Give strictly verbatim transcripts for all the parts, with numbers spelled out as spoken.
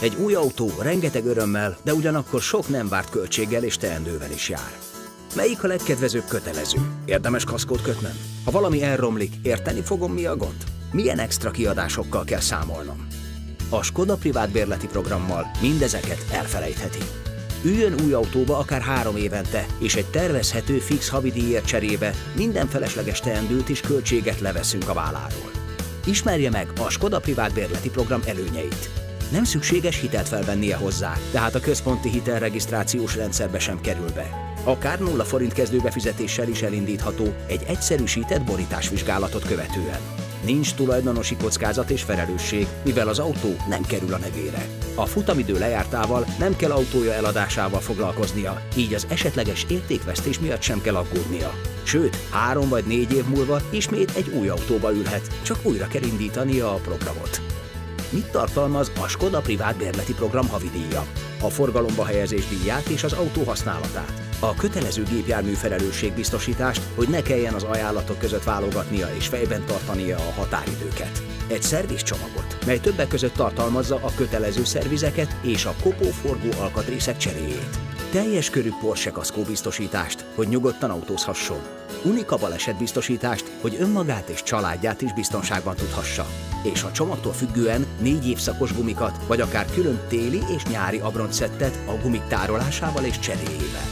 Egy új autó rengeteg örömmel, de ugyanakkor sok nem várt költséggel és teendővel is jár. Melyik a legkedvezőbb kötelező? Érdemes kaszkót kötnem? Ha valami elromlik, érteni fogom, mi a gond? Milyen extra kiadásokkal kell számolnom? A Skoda privát bérleti programmal mindezeket elfelejtheti. Üljön új autóba akár három évente, és egy tervezhető fix havidíjért cserébe minden felesleges teendőt és költséget leveszünk a válláról. Ismerje meg a Skoda privát bérleti program előnyeit. Nem szükséges hitelt felvennie hozzá, tehát a központi hitelregisztrációs rendszerbe sem kerül be. Akár nulla forint kezdőbefizetéssel is elindítható egy egyszerűsített borításvizsgálatot követően. Nincs tulajdonosi kockázat és felelősség, mivel az autó nem kerül a nevére. A futamidő lejártával nem kell autója eladásával foglalkoznia, így az esetleges értékvesztés miatt sem kell aggódnia. Sőt, három vagy négy év múlva ismét egy új autóba ülhet, csak újra kell indítania a programot. Mit tartalmaz a Skoda privát bérleti program havidíja? A forgalomba helyezés díját és az autó használatát. A kötelező gépjármű felelősségbiztosítást, hogy ne kelljen az ajánlatok között válogatnia és fejben tartania a határidőket. Egy szervizcsomagot, mely többek között tartalmazza a kötelező szervizeket és a kopóforgó alkatrészek cseréjét. Teljes körű Porsche kaszkó biztosítást, hogy nyugodtan autózhasson. Unika balesetbiztosítást, hogy önmagát és családját is biztonságban tudhassa. És a csomagtól függően négy évszakos gumikat, vagy akár külön téli és nyári abroncszettet a gumik tárolásával és cseréjével.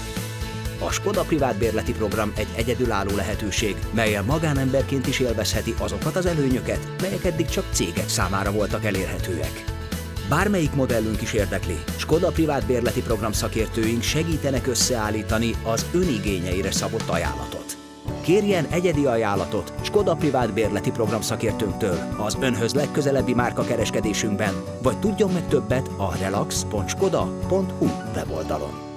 A Skoda privát bérleti program egy egyedülálló lehetőség, mellyel magánemberként is élvezheti azokat az előnyöket, melyek eddig csak cégek számára voltak elérhetőek. Bármelyik modellünk is érdekli, Skoda privát bérleti program szakértőink segítenek összeállítani az önigényeire szabott ajánlatot. Kérjen egyedi ajánlatot Skoda privát bérleti program szakértőnktől az önhöz legközelebbi márkakereskedésünkben, vagy tudjon meg többet a relax pont skoda pont hu weboldalon.